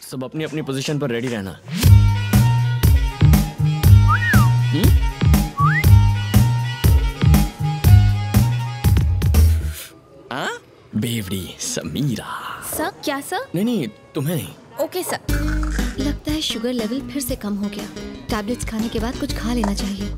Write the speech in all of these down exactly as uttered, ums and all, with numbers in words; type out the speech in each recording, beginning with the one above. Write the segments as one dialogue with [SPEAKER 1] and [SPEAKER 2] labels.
[SPEAKER 1] सब अपनी अपनी पोजीशन पर रेडी रहना। आ? बेवड़ी समीरा।
[SPEAKER 2] सर क्या सर?
[SPEAKER 1] नहीं नहीं तुम्हें नहीं।
[SPEAKER 2] Okay sir. लगता है शुगर लेवल फिर से कम हो गया। टैबलेट्स खाने के बाद कुछ खा लेना चाहिए।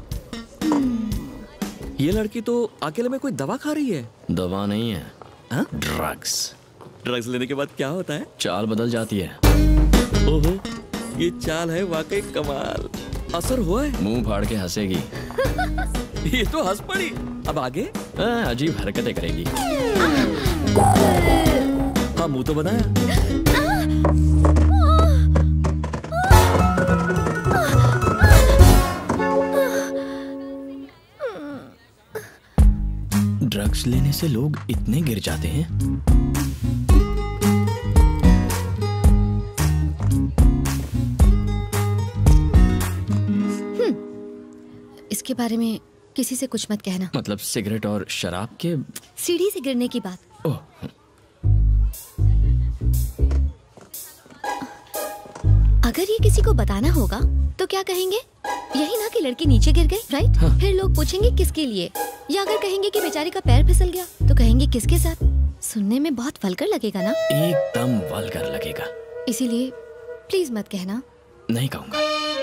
[SPEAKER 1] ये लड़की तो अकेले में कोई दवा खा रही है। दवा नहीं है, हाँ? ड्रग्स। ड्रग्स लेने के बाद क्या होता है? चाल बदल जाती है। ओहो, ये चाल है वाकई कमाल। असर हुआ है? मुंह फाड़ के हंसेगी। ये तो हंस पड़ी। अब आगे? आ, अजीब हरकतें करेगी। हाँ मुंह तो बनाया। ड्रग्स लेने से लोग इतने गिर जाते हैं।
[SPEAKER 2] हम्म, इसके बारे में किसी से कुछ मत कहना।
[SPEAKER 1] मतलब सिगरेट और शराब के?
[SPEAKER 2] सीढ़ी से गिरने की बात।
[SPEAKER 1] ओह।
[SPEAKER 2] अगर ये किसी को बताना होगा तो क्या कहेंगे? यही ना कि लड़की नीचे गिर गई, राइट? हाँ। फिर लोग पूछेंगे किसके लिए, या अगर कहेंगे कि बेचारी का पैर फिसल गया तो कहेंगे किसके साथ। सुनने में बहुत वल्गर लगेगा ना?
[SPEAKER 1] एकदम वल्गर लगेगा।
[SPEAKER 2] इसीलिए प्लीज मत कहना।
[SPEAKER 1] नहीं कहूँगा।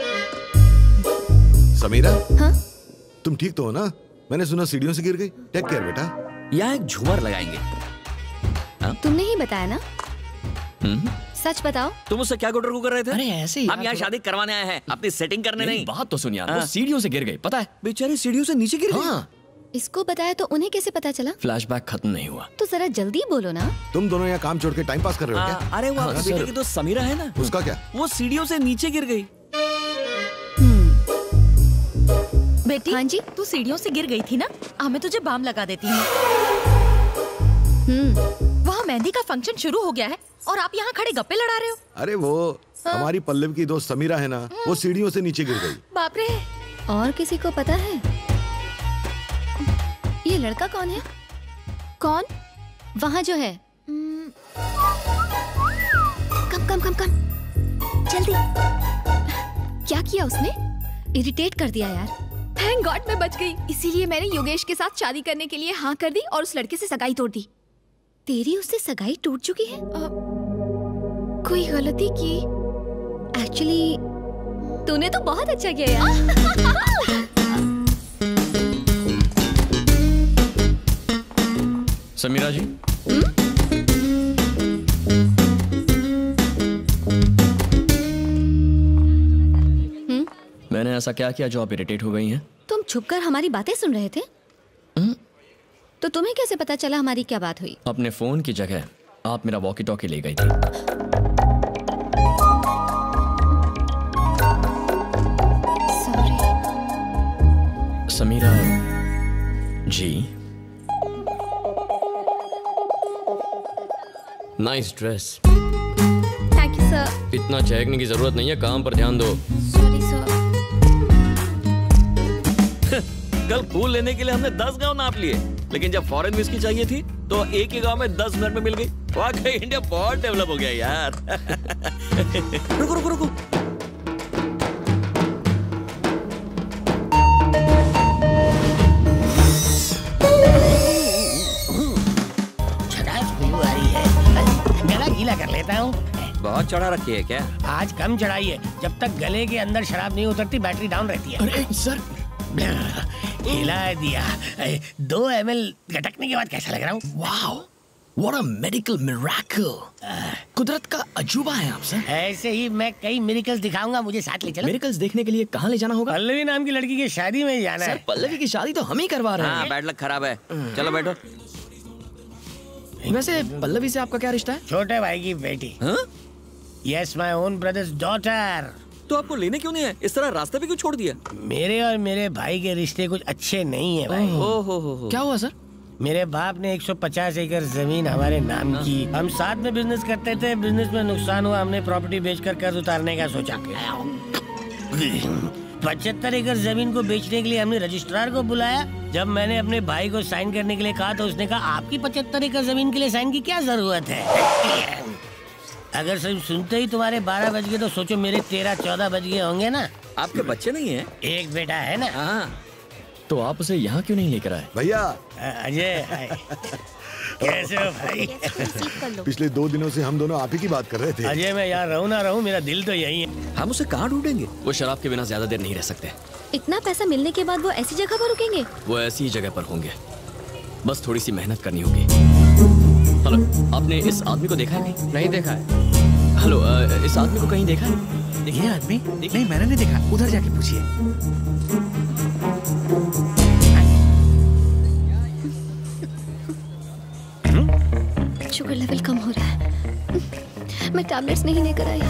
[SPEAKER 3] समीरा,
[SPEAKER 2] हाँ?
[SPEAKER 3] तुम ठीक तो हो ना? मैंने सुना सीढ़ियों से गिर गई। टेक केयर बेटा।
[SPEAKER 1] यहाँ एक झूमर लगाएंगे।
[SPEAKER 2] हाँ? तुमने ही बताया ना?
[SPEAKER 1] हम्म?
[SPEAKER 2] सच बताओ।
[SPEAKER 1] तुम उससे क्या गुटर कर रहे थे?
[SPEAKER 4] अरे ऐसे ही।
[SPEAKER 1] हम यहाँ शादी करवाने आए हैं, अपनी सेटिंग करने नहीं। बात तो सुन यार, वो
[SPEAKER 4] हाँ।
[SPEAKER 1] सीढ़ियों से गिर गई, पता है? बेचारी सीढ़ियों से नीचे गिर गई। हाँ।
[SPEAKER 2] इसको बताया तो उन्हें कैसे पता चला?
[SPEAKER 1] फ्लैशबैक खत्म नहीं हुआ।
[SPEAKER 2] तो जरा जल्दी बोलो ना।
[SPEAKER 3] तुम दोनों यहाँ काम छोड़ के टाइम पास कर रहे हो क्या?
[SPEAKER 1] अरे वो आपकी बेटी की तो समीरा है ना?
[SPEAKER 3] उसका क्या?
[SPEAKER 1] वो सीढ़ियों से नीचे गिर गई।
[SPEAKER 5] बेटी, हाँ जी, तू सीढ़ियों से गिर गई थी ना? हमें तुझे बाम लगा देती हूँ। वहाँ मेहंदी का फंक्शन शुरू हो गया है और आप यहाँ खड़े गप्पे लड़ा रहे हो।
[SPEAKER 3] अरे वो हाँ? हमारी पल्लव की दोस्त समीरा है ना, वो सीढ़ियों से नीचे गिर गई।
[SPEAKER 5] बाप रे।
[SPEAKER 2] और किसी को पता है ये लड़का कौन है? कौन? वहाँ जो है। कम कम कम कम जल्दी। क्या किया उसने? इरिटेट कर दिया यार।
[SPEAKER 6] थैंक गॉड मैं बच गई। इसीलिए मैंने योगेश के साथ शादी करने के लिए हाँ कर दी और उस लड़के से सगाई तोड़ दी।
[SPEAKER 2] तेरी उससे सगाई टूट चुकी है?
[SPEAKER 6] आ, कोई गलती की?
[SPEAKER 2] एक्चुअली तूने तो बहुत अच्छा किया यार।
[SPEAKER 1] समीरा जी,
[SPEAKER 2] हम्म?
[SPEAKER 1] मैंने ऐसा क्या किया जो आप इरिटेट हो गई हैं?
[SPEAKER 2] तुम छुपकर हमारी बातें सुन रहे थे?
[SPEAKER 1] हम्म?
[SPEAKER 2] तो तुम्हें कैसे पता चला हमारी क्या बात हुई?
[SPEAKER 1] अपने फोन की जगह आप मेरा वॉकी टॉकी ले गई थी।
[SPEAKER 2] Sorry.
[SPEAKER 1] Sameera ji, nice dress.
[SPEAKER 6] Thank you sir.
[SPEAKER 1] इतना चहकने की जरूरत नहीं है, काम पर ध्यान दो।
[SPEAKER 6] Sorry sir.
[SPEAKER 1] कल फूल लेने के लिए हमने दस गांव नाप लिए, लेकिन जब फॉरेन विस्की चाहिए थी तो एक ही गांव में दस मिनट में मिल गई। वाकई इंडिया बहुत डेवलप हो गया यार। रुको रुको रुको।
[SPEAKER 4] आ रही है, गला गीला कर लेता हूँ।
[SPEAKER 1] बहुत चढ़ा रखी है क्या?
[SPEAKER 4] आज कम चढ़ाई है, जब तक गले के अंदर शराब नहीं उतरती बैटरी डाउन रहती है।
[SPEAKER 1] अरे सर,
[SPEAKER 4] हिला दिया। दो एम एल गटकने के बाद कैसा लग रहा हूँ?
[SPEAKER 1] Wow, what a medical miracle. कुदरत का अजूबा है आप सर।
[SPEAKER 4] ऐसे ही मैं कई मिरेकल्स दिखाऊंगा, मुझे साथ ले चलो।
[SPEAKER 1] मिरेकल्स देखने के लिए कहाँ ले जाना होगा?
[SPEAKER 4] पल्लवी नाम की लड़की की शादी में जाना
[SPEAKER 1] सर,
[SPEAKER 4] है।
[SPEAKER 1] पल्लवी की शादी तो हम ही करवा रहे हैं।
[SPEAKER 7] हाँ, बैड लक खराब है। चलो बैठो।
[SPEAKER 1] वैसे पल्लवी से आपका क्या रिश्ता है?
[SPEAKER 4] छोटे भाई की बेटी। Yes, my own brother's daughter.
[SPEAKER 1] तो आपको लेने क्यों नहीं है? इस तरह रास्ते पे क्यों छोड़ दिया?
[SPEAKER 4] मेरे और मेरे भाई के रिश्ते कुछ अच्छे नहीं है भाई।
[SPEAKER 1] ओह हो हो हो। क्या हुआ सर?
[SPEAKER 4] मेरे बाप ने एक सौ पचास एकड़ जमीन हमारे नाम की। हम साथ में बिजनेस करते थे, बिजनेस में नुकसान हुआ, हमने प्रॉपर्टी बेचकर कर्ज उतारने का सोचा। पचहत्तर एकड़ जमीन को बेचने के लिए हमने रजिस्ट्रार को बुलाया। जब मैंने अपने भाई को साइन करने के लिए कहा तो उसने कहा आपकी पचहत्तर एकड़ जमीन के लिए साइन की क्या जरूरत है। अगर सिर्फ सुनते ही तुम्हारे बारह बज गए तो सोचो मेरे तेरह चौदह बज गए होंगे ना।
[SPEAKER 1] आपके बच्चे नहीं है?
[SPEAKER 4] एक बेटा है ना।
[SPEAKER 1] हाँ, तो आप उसे यहाँ क्यों नहीं लेकर आए?
[SPEAKER 3] भैया
[SPEAKER 4] अजय, कैसे हो भाई?
[SPEAKER 3] पिछले दो दिनों से हम दोनों आप ही की बात कर रहे थे।
[SPEAKER 4] अजय, मैं यहाँ रहूँ ना रहूँ, मेरा दिल तो यही है।
[SPEAKER 1] हम उसे कहाँ ढूंढेंगे? वो शराब के बिना ज्यादा देर नहीं रह सकते।
[SPEAKER 2] इतना पैसा मिलने के बाद वो ऐसी जगह पर रुकेंगे?
[SPEAKER 1] वो ऐसी ही जगह पर होंगे, बस थोड़ी सी मेहनत करनी होगी। हेलो, आपने इस आदमी को देखा है कहीं?
[SPEAKER 8] नहीं देखा है।
[SPEAKER 1] हेलो, इस आदमी को कहीं देखा है?
[SPEAKER 8] ये आदमी? नहीं, मैंने नहीं देखा, उधर जाके पूछिए।
[SPEAKER 2] शुगर लेवल कम हो रहा है, मैं टैबलेट्स नहीं लेकर आई।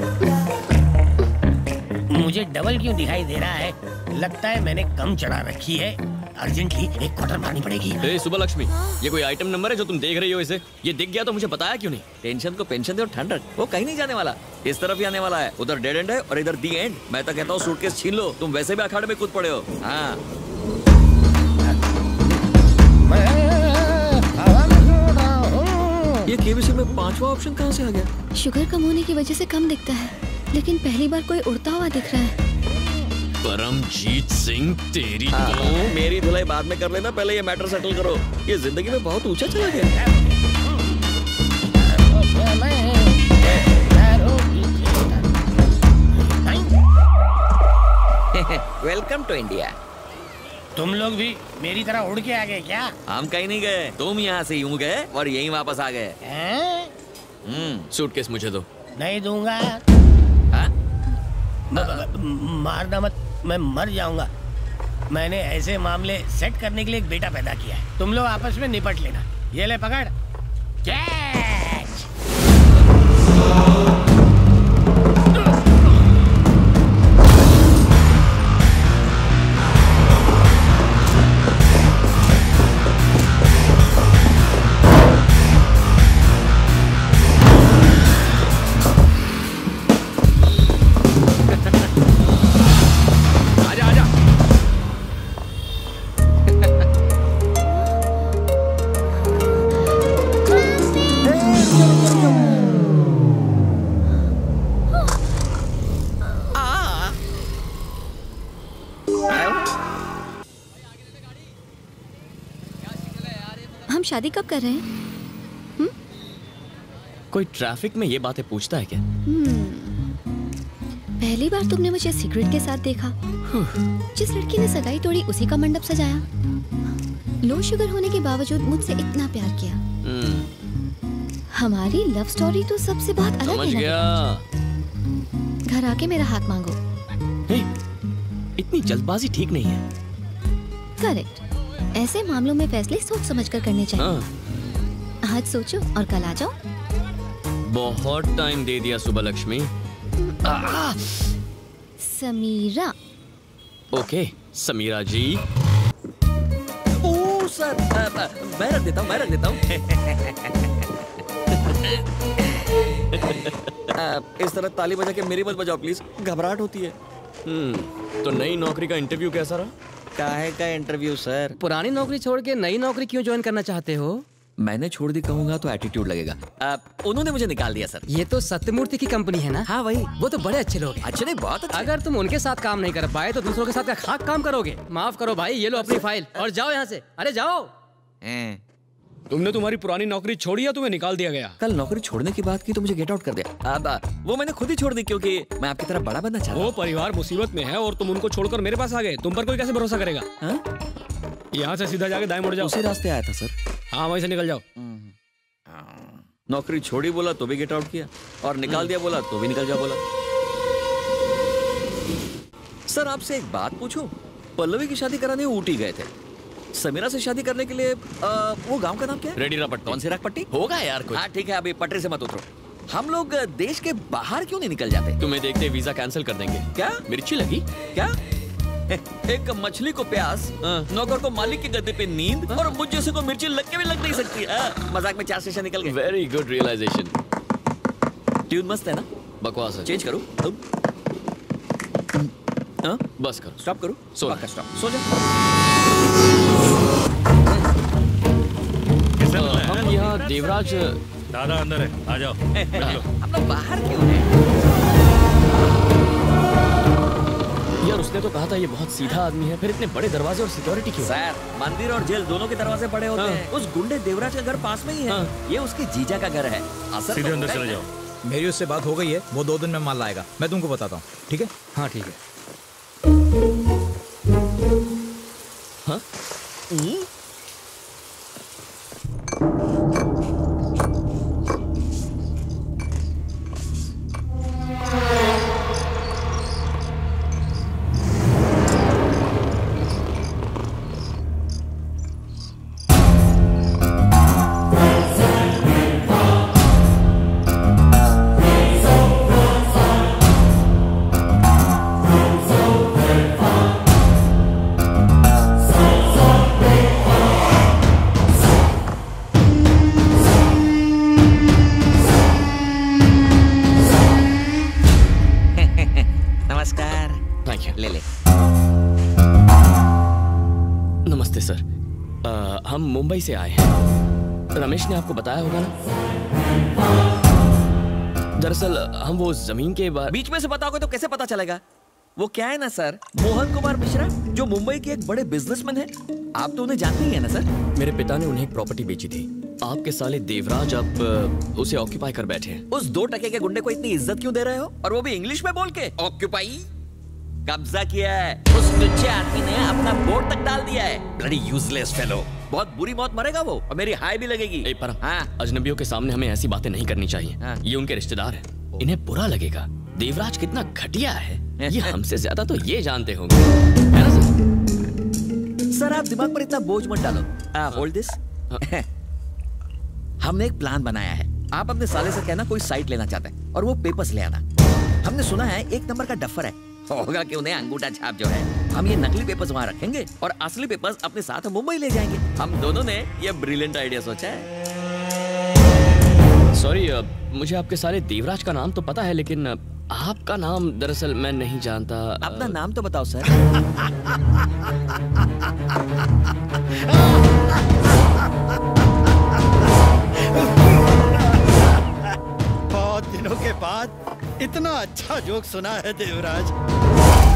[SPEAKER 4] मुझे डबल क्यों दिखाई दे रहा है? लगता है मैंने कम चढ़ा रखी है, अर्जेंटली एक क्वार्टर मारनी पड़ेगी।
[SPEAKER 1] ए सुबह लक्ष्मी, ये कोई आइटम नंबर है जो तुम देख रही हो? इसे ये दिख गया तो मुझे बताया क्यों नहीं? टेंशन को पेंशन दे और ठंड रख, वो कहीं नहीं जाने वाला, इस तरफ ही आने वाला है। उधर डेड एंड है और इधर दी एंड। मैं तो कहता हूँ सूटकेस छीन लो, तुम वैसे भी अखाड़े में कूद पड़े हो। हाँ, ये केबीसी में पांचवा ऑप्शन कहाँ से आ गया?
[SPEAKER 2] शुगर कम होने की वजह से कम दिखता है, लेकिन पहली बार कोई उड़ता हुआ दिख रहा है।
[SPEAKER 1] परमजीत सिंह, तेरी को मेरी धुलाई बाद में कर लेना, पहले ये मैटर सेटल करो। ये जिंदगी में बहुत ऊंचा चला गया। Welcome to India.
[SPEAKER 4] तुम लोग भी मेरी तरह उड़ के आ गए क्या?
[SPEAKER 1] हम कहीं नहीं गए, तुम यहाँ से यूं गए और यहीं वापस आ गए। हम्म, सूटकेस मुझे दो।
[SPEAKER 4] नहीं दूंगा। मारना मत, मैं मर जाऊंगा। मैंने ऐसे मामले सेट करने के लिए एक बेटा पैदा किया है, तुम लोग आपस में निपट लेना। ये ले पकड़, कैच।
[SPEAKER 2] हम शादी कब कर रहे हैं? हुँ?
[SPEAKER 1] कोई ट्रैफिक में ये बातें पूछता है क्या?
[SPEAKER 2] पहली बार तुमने मुझे सिगरेट के साथ देखा। जिस लड़की ने सगाई तोड़ी उसी का मंडप सजाया। लो शुगर होने के बावजूद मुझसे इतना प्यार किया। हमारी लव स्टोरी तो सबसे बहुत अलग है।
[SPEAKER 1] समझ गया।
[SPEAKER 2] घर आके मेरा हाथ मांगो।
[SPEAKER 1] हे, इतनी जल्दबाजी ठीक नहीं है।
[SPEAKER 2] करेक्ट, ऐसे मामलों में फैसले सोच समझकर करने चाहिए। हाँ। आज सोचो और कल आ जाओ।
[SPEAKER 1] बहुत टाइम दे दिया सुबह लक्ष्मी।
[SPEAKER 2] समीरा।
[SPEAKER 1] ओके समीरा जी। ओ सर, मैं रख देता हूँ, मैं रख देता हूँ। इस तरह ताली बजा के मेरी मत बजाओ प्लीज, घबराहट होती है। हम्म, तो नई नौकरी का इंटरव्यू कैसा रहा?
[SPEAKER 7] काहे का इंटरव्यू सर?
[SPEAKER 8] पुरानी नौकरी छोड़ के नई नौकरी क्यों ज्वाइन करना चाहते हो?
[SPEAKER 1] मैंने छोड़ दी कहूंगा तो एटीट्यूड लगेगा। आ, उन्होंने मुझे निकाल दिया सर।
[SPEAKER 8] ये तो सत्यमूर्ति की कंपनी है ना?
[SPEAKER 1] हाँ वही।
[SPEAKER 8] वो तो बड़े अच्छे लोग हैं।
[SPEAKER 1] अच्छे नहीं, बहुत अच्छे।
[SPEAKER 8] अगर तुम उनके साथ काम नहीं कर पाए तो दूसरों के साथ क्या खाक काम करोगे? माफ करो भाई, ये लो अपनी फाइल और जाओ यहाँ से। अरे जाओ।
[SPEAKER 9] तुमने तुम्हारी पुरानी नौकरी छोड़ी या तुम्हें निकाल दिया गया?
[SPEAKER 1] कल नौकरी छोड़ने की बात की तो मुझे गेट आउट कर दिया। अब वो मैंने खुद ही छोड़ दी क्योंकि मैं आपकी तरह बड़ा बनना चाहता हूँ।
[SPEAKER 9] वो परिवार मुसीबत में है और तुम उनको छोड़कर मेरे पास आ गए। तुम पर कोई कैसे भरोसा करेगा? यहाँ से सीधा जाके दाएं मुड़ जाओ।
[SPEAKER 1] उसी रास्ते आया था सर।
[SPEAKER 9] हाँ वहीं से निकल जाओ।
[SPEAKER 1] नौकरी छोड़ी बोला तो भी गेट आउट किया और निकाल दिया बोला तो भी निकल जाओ बोला। सर आपसे एक बात पूछूं? पल्लवी की शादी कराने ऊटी गए थे, समीरा से शादी करने के लिए आ, वो गांव का नाम क्या है? रेडीरापट्टी। कौन सी रागपट्टी? होगा यार कुछ। हाँ ठीक है, अभी पटरी से मत उतरो। हम लोग देश के बाहर क्यों नहीं निकल जाते? तुम्हें देखते वीजा कैंसिल कर देंगे। क्या मिर्ची लगी क्या? एक मछली को प्यास, नौकर को मालिक के गद्दे पे नींद और मुझ जैसे को मिर्ची लग के भी लग नहीं सकती। मजाक में चार स्टेशन निकल गए। Very good realisation. ट्यून मस्त है ना? बकवास है। चेंज करूं? हाँ बस करो, स्टॉप करो, सो जा, स्टॉप, सो जा। हम यहाँ देवराज
[SPEAKER 10] दादा अंदर है, आ जाओ।
[SPEAKER 1] हम लोग बाहर क्यों हैं? यार उसने तो कहा था ये बहुत सीधा आदमी है, फिर इतने बड़े दरवाजे और सिक्योरिटी क्यों?
[SPEAKER 7] सर मंदिर और जेल दोनों के दरवाजे बड़े होते
[SPEAKER 1] हाँ।
[SPEAKER 7] हैं। उस गुंडे देवराज का घर पास में ही है।
[SPEAKER 1] हाँ।
[SPEAKER 7] ये उसके जीजा का घर है। असर
[SPEAKER 10] सीधे
[SPEAKER 7] तो
[SPEAKER 10] अंदर
[SPEAKER 7] होगा
[SPEAKER 10] चले
[SPEAKER 7] ही
[SPEAKER 10] जाओ।
[SPEAKER 7] ना।
[SPEAKER 11] मेरी उससे बात हो गई है, वो दो दिन में माल लाएगा। मैं तुमको बताता हूँ, ठीक है?
[SPEAKER 8] हाँ ठीक है।
[SPEAKER 1] हाँ?
[SPEAKER 7] नमस्कार।
[SPEAKER 1] Thank you.
[SPEAKER 7] ले ले।
[SPEAKER 1] नमस्ते सर। आ, हम मुंबई से आए हैं। रमेश ने आपको बताया होगा ना? दरअसल हम वो जमीन के बारे
[SPEAKER 7] बीच में से बताओगे तो कैसे पता चलेगा? वो क्या है ना सर, मोहन कुमार मिश्रा जो मुंबई के एक बड़े बिजनेसमैन हैं। आप तो उन्हें जानते ही हैं ना सर?
[SPEAKER 1] मेरे पिता ने उन्हें एक प्रॉपर्टी बेची थी। आपके साले देवराज अब अ, उसे ऑक्यूपाई कर बैठे हैं।
[SPEAKER 7] उस दो टके के गुंडे को इतनी इज्जत क्यों दे रहे हो? और वो भी इंग्लिश में बोल के। ऑक्यूपाई कब्जा किया है। उस लुच्चे आदमी ने अपना बोर्ड तक डाल दिया है। Bloody useless fellow. बहुत बुरी मौत मरेगा वो, और मेरी हाय भी लगेगी।
[SPEAKER 1] ए पर हाँ। अजनबियों के सामने हमें ऐसी बातें नहीं करनी चाहिए। हाँ। ये उनके रिश्तेदार हैं, इन्हें बुरा लगेगा। देवराज कितना घटिया है ये हमसे ज्यादा तो ये जानते होंगे, है ना सर?
[SPEAKER 7] सर आप दिमाग पर इतना बोझ मत डालो। Hold this. हमने एक प्लान बनाया है। आप अपने साले से कहना कोई साइट लेना चाहते हैं और वो पेपर्स ले आना। हमने सुना है एक नंबर का डफर है। होगा कि उन्हें अंगूठा छाप जो है। हम ये नकली पेपर्स वहां रखेंगे और असली पेपर्स अपने साथ मुंबई ले जाएंगे। हम दोनों ने ये ब्रिलियंट आइडिया सोचा है।
[SPEAKER 1] सॉरी, मुझे आपके साले देवराज का नाम तो पता है, लेकिन आपका नाम दरअसल मैं नहीं जानता।
[SPEAKER 7] अपना नाम तो बताओ सर।
[SPEAKER 12] बहुत दिनों के बाद इतना अच्छा जोक सुना है देवराज।